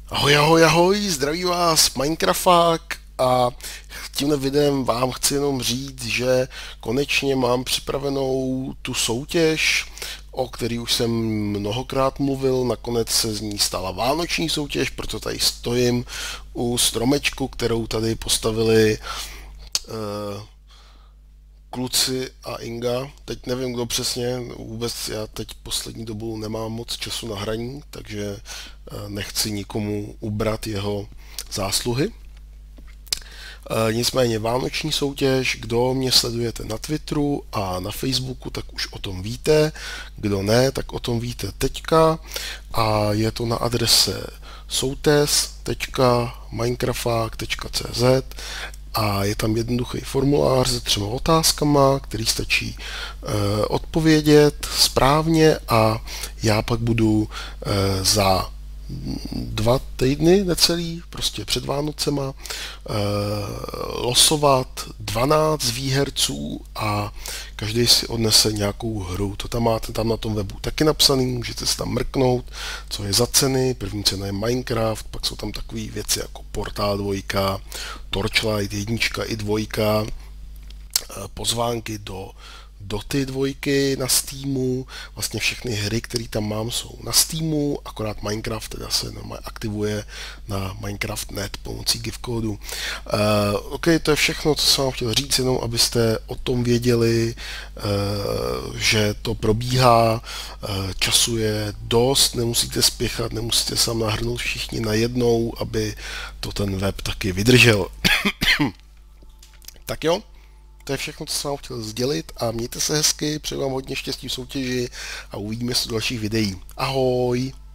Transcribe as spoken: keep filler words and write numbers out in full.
Ahoj, ahoj, ahoj, zdraví vás Minecrafták a tímhle videem vám chci jenom říct, že konečně mám připravenou tu soutěž, o který už jsem mnohokrát mluvil, nakonec se z ní stala vánoční soutěž, proto tady stojím u stromečku, kterou tady postavili uh, kluci a Inga. Teď nevím, kdo přesně, vůbec já teď poslední dobu nemám moc času na hraní, takže nechci nikomu ubrat jeho zásluhy. Nicméně vánoční soutěž, kdo mě sledujete na Twitteru a na Facebooku, tak už o tom víte, kdo ne, tak o tom víte teďka a je to na adrese soutes tečka minecrafták tečka cz a je tam jednoduchý formulář se třema otázkama, který stačí e, odpovědět správně a já pak budu e, za dva týdny necelý, prostě před Vánocema, e, losovat dvanáct výherců a každý si odnese nějakou hru. To tam máte tam na tom webu taky napsaný, můžete si tam mrknout, co je za ceny. První cena je Minecraft, pak jsou tam takové věci jako Portal dva, Torchlight jednička i dvojka, pozvánky do Doty dvojky na Steamu, vlastně všechny hry, které tam mám, jsou na Steamu, akorát Minecraft teda se normálně aktivuje na Minecraft tečka net pomocí gift kódu. Uh, ok, to je všechno, co jsem vám chtěl říct, jenom abyste o tom věděli, uh, že to probíhá, uh, času je dost, nemusíte spěchat, nemusíte se tam nahrnout všichni najednou, aby to ten web taky vydržel. Tak jo. To je všechno, co jsem vám chtěl sdělit a mějte se hezky, přeju vám hodně štěstí v soutěži a uvidíme se v dalších videí. Ahoj!